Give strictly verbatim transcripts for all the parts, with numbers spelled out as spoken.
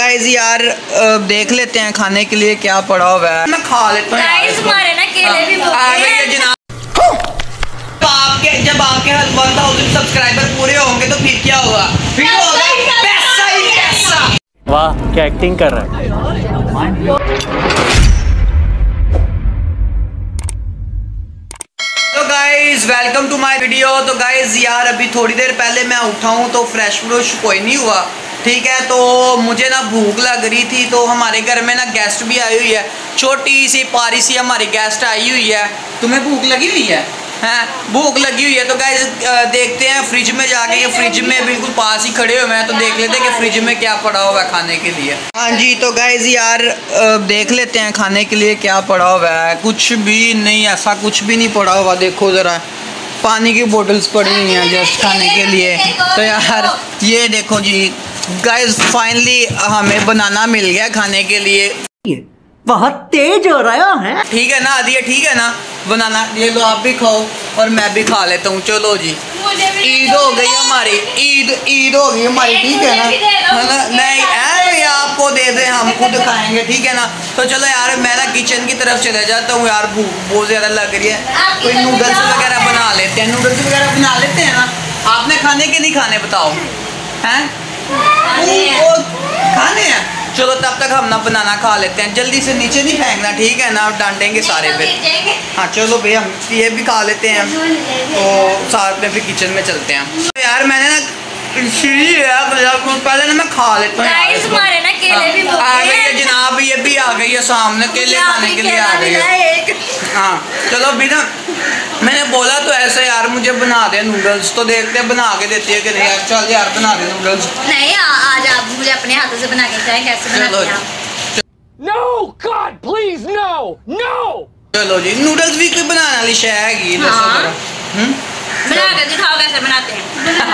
Guys यार देख लेते हैं खाने के लिए क्या पड़ा हुआ है। मैं खा लेता हूँ गाइस हमारे ना केले भी जनाब। आपके जब आपके वन थाउजेंड सब्सक्राइबर पूरे होंगे तो फिर क्या होगा? फिर होगा पैसा ही पैसा। वाह क्या एक्टिंग कर रहा है। तो guys welcome to my video. तो गाइज यार अभी थोड़ी देर पहले मैं उठा हूँ तो फ्रेश फ्रेश कोई नहीं हुआ, ठीक है। तो मुझे ना भूख लग रही थी, तो हमारे घर में ना गेस्ट भी आई हुई है, छोटी सी पारी सी हमारी गेस्ट आई हुई है। तुम्हें भूख लगी हुई है? हैं भूख लगी हुई है तो गाइज देखते हैं फ्रिज में जाके। ये फ्रिज में बिल्कुल पास ही खड़े हुए हैं तो देख लेते हैं कि फ्रिज में क्या पड़ा हुआ है खाने के लिए। हाँ जी तो गाइज यार देख लेते हैं खाने के लिए क्या पड़ा हुआ है। कुछ भी नहीं, ऐसा कुछ भी नहीं पड़ा हुआ। देखो ज़रा पानी की बोतल्स पड़ी हुई हैं जस्ट खाने के लिए। तो यार ये देखो जी गाइज फाइनली हमें बनाना मिल गया खाने के लिए। बहुत तेज हो रहा है। ठीक है ना आदिया, ठीक है ना बनाना। ये लो आप भी खाओ और मैं भी खा लेता हूँ। चलो जी ईद हो गई हमारी, ईद ईद हो गई हमारी, ठीक है ना। मतलब नहीं ऐ आपको दे दे, हम खुद खाएंगे, ठीक है ना। तो चलो यार मैं ना किचन की तरफ चले जाता हूँ यार, भूख बहुत ज़्यादा लग रही है। कोई नूडल्स वगैरह बना लेते हैं, नूडल्स वगैरह बना लेते हैं ना। आपने खाने के नहीं खाने बताओ हैं? खाने हैं, चलो तब तक हम ना बनाना खा लेते हैं। जल्दी से नीचे नहीं फेंकना, ठीक है ना, डांटेंगे सारे पे। हाँ चलो भैया हम ये भी खा लेते हैं तो साथ में फिर किचन में चलते हैं। तो यार मैंने ना पहले ना मैं खा लेता हूँ। हमारे ना केले भी आ गई है जनाब, ये भी आ गई है सामने, केले खाने के लिए आ गई है। हाँ चलो अभी ना मैंने बोला तो ऐसे यार मुझे बना दे नूडल्स, तो देखते हैं बना के देती है कि नहीं यार। चल यार बना दे नूडल्स। नहीं आज आप मुझे अपने हाथों से बना के बताएं कैसे बनाते हैं आप। No God please no no। चलो जी नूडल्स भी कोई बनाने वाली शय हैगी, दसो जरा। हम्म बना के दिखाओ कैसे बनाते हैं।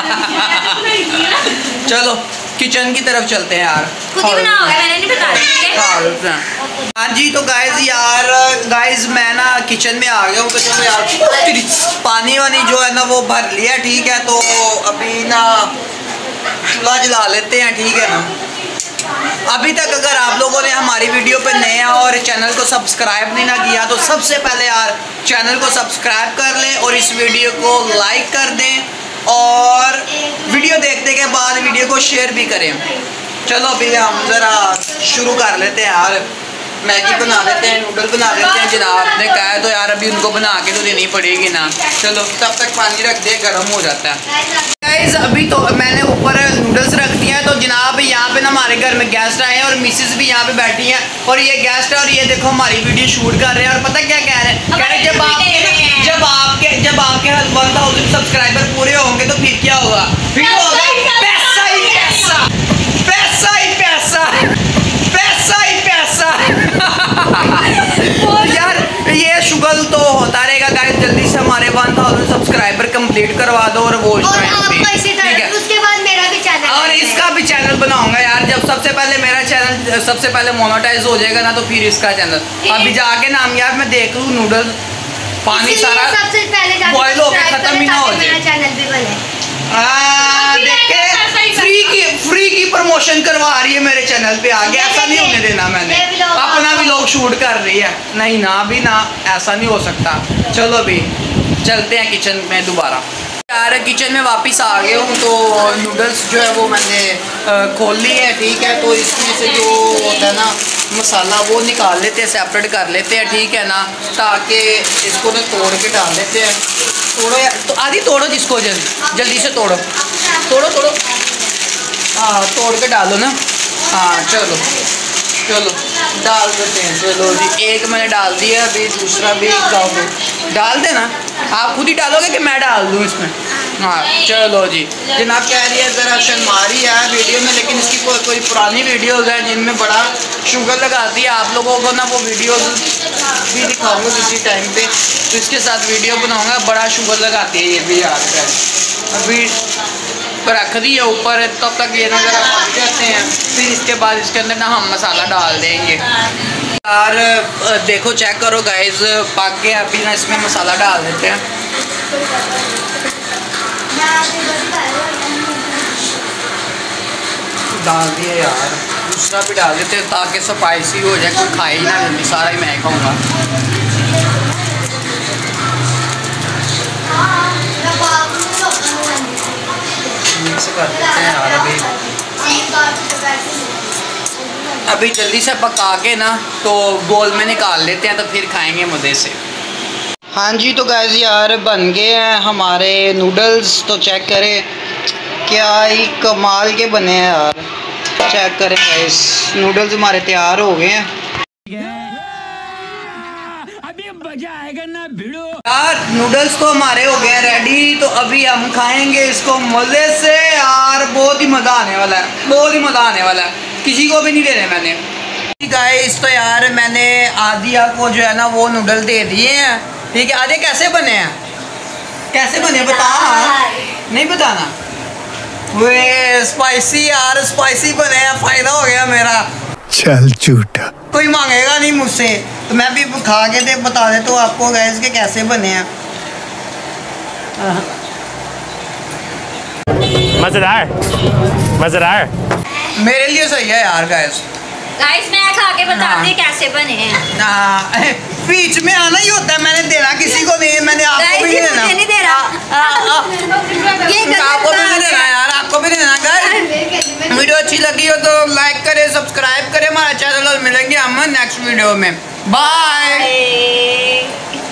चलो किचन की तरफ चलते हैं यार। खुद ही बनाओगे, मैंने नहीं बताया। हाँ जी तो गाइज यार गाइज मैं ना किचन में आ गया हूँ। तो चलो यार पानी वानी जो है ना वो भर लिया, ठीक है। तो अभी ना चूल्हा जला लेते हैं, ठीक है ना। अभी तक अगर आप लोगों ने हमारी वीडियो पे नए और चैनल को सब्सक्राइब नहीं ना किया तो सबसे पहले यार चैनल को सब्सक्राइब कर लें और इस वीडियो को लाइक कर दें और वीडियो देखने के बाद वीडियो को शेयर भी करें। चलो अभी हम ज़रा शुरू कर लेते हैं यार। मैगी बना लेते हैं, नूडल बना लेते हैं। जनाब ने कहा है तो यार अभी उनको बना के तो देनी पड़ेगी ना। चलो तब तक पानी रख दे, गर्म हो जाता है। गाइस अभी तो मैंने ऊपर नूडल्स रख दिया है। तो जनाब यहाँ पे ना हमारे घर में गेस्ट आए हैं और मिसेस भी यहाँ पे बैठी हैं और ये गेस्ट है और ये देखो हमारी वीडियो शूट कर रहे हैं। और पता क्या कह रहे हैं? कह रहे जब आपके जब आपके जब आपके वन थाउजेंड सब्सक्राइबर पूरे होंगे तो फिर क्या होगा? फिर होगा पैसा ही पैसा, पैसा ही पैसा, पैसा ही पैसा। यार ये शुगल तो होता रहेगा गाइस। जल्दी से हमारे वन थाउजेंड सब्सक्राइबर कंप्लीट करवा दो और वो ठीक है। उसके बाद मेरा भी चैनल और इसका भी चैनल बनाऊंगा यार। जब सबसे पहले मेरा चैनल सबसे पहले मोनेटाइज हो जाएगा ना तो फिर इसका चैनल। अभी जाके नाम यार मैं देख लूँ नूडल्स पानी सारा सबसे पहले बॉयल होकर खत्म ही ना हो जाए। चैनल भी बने। देखे फ्री की फ्री की प्रमोशन करवा रही है मेरे चैनल पे आगे। ऐसा नहीं होने देना, मैंने अपना भी लोग शूट कर रही है। नहीं ना अभी ना ऐसा नहीं हो सकता। चलो अभी चलते हैं किचन में दोबारा। यार किचन में वापस आ गया हूँ तो नूडल्स जो है वो मैंने खोल ली है, ठीक है। तो इसमें से जो होता है ना मसाला वो निकाल लेते हैं, सेपरेट कर लेते हैं, ठीक है ना। ताकि इसको ना तोड़ के डाल देते हैं। तोड़ो यार, तो आधी तोड़ो जिसको जल्दी जल्दी से तोड़ो तोड़ो तोड़ो हाँ तोड़ के डालो ना। हाँ चलो चलो डाल देते हैं। चलो जी एक मैंने डाल दिया, अभी दूसरा भी डाल देना। आप खुद ही डालोगे कि मैं डाल दूँ इसमें? हाँ चलो जी जनाब कह रही है ज़रा शर्मारी है वीडियो में, लेकिन इसकी कोई कोई पुरानी वीडियोज़ हैं जिनमें बड़ा शुगर लगाती है। आप लोगों को ना वो वीडियोज़ भी दिखाऊंगा किसी टाइम पे, तो इसके साथ वीडियो बनाऊंगा। बड़ा शुगर लगाती है ये भी याद है। अभी रख दी है ऊपर, तब तक ये ना ज़रा पक जाते हैं, फिर इसके बाद इसके अंदर ना हम मसाला डाल देंगे। यार देखो चेक करो गाइस पक गया। अभी ना इसमें मसाला डाल देते हैं। डाल दिए यार दूसरा भी डाल देते हैं ताकि स्पाइसी हो जाए, कोई खाए ही ना जल्दी, सारा ही मैं खाऊंगा। मिक्स कर देते हैं यार अभी अभी जल्दी से पका के ना तो बोल में निकाल लेते हैं, तो फिर खाएंगे मज़े से। हाँ जी, तो गाइस यार बन गए हैं हमारे नूडल्स। तो चेक करें क्या ही कमाल के बने हैं यार। चेक करें गाइस, नूडल्स हमारे तैयार हो गए हैं। अभी मजा आएगा ना भिड़ो। यार नूडल्स तो हमारे हो गए रेडी, तो अभी हम खाएंगे इसको मज़े से यार। बहुत ही मज़ा आने वाला है, बहुत ही मज़ा आने वाला है, किसी को भी नहीं देने मैंने। गाइस तो यार मैंने आदिया को जो है ना वो नूडल दे दिए हैं, ठीक है। आधे कैसे बने हैं, कैसे बने बता, नहीं बताना। वे स्पाइसी यार, स्पाइसी बने हैं, फ़ायदा हो गया मेरा। चल झूठा, कोई मांगेगा नहीं मुझसे, तो मैं भी खा के दे बता दे तो आपको गैस के कैसे बने हैं। मजेदार मजेदार। मेरे लिए सही है यार गैस। गाइस मैं खा के बताती हूँ कैसे बने हैं। बीच में आना ही होता है, मैंने देना किसी को नहीं, मैंने आपको भी नहीं देना। नहीं दे रहा, आपको भी नहीं देना यार, आपको भी देना। गाइस वीडियो अच्छी लगी हो तो लाइक करें, सब्सक्राइब करें हमारा चैनल, और मिलेंगे हम नेक्स्ट वीडियो में। बाय।